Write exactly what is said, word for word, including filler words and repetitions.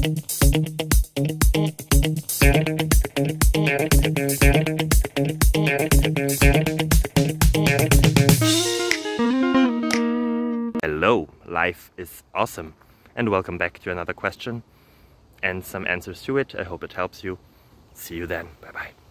Hello, life is awesome, and welcome back to another question and some answers to it. I hope it helps you. See you then. Bye bye.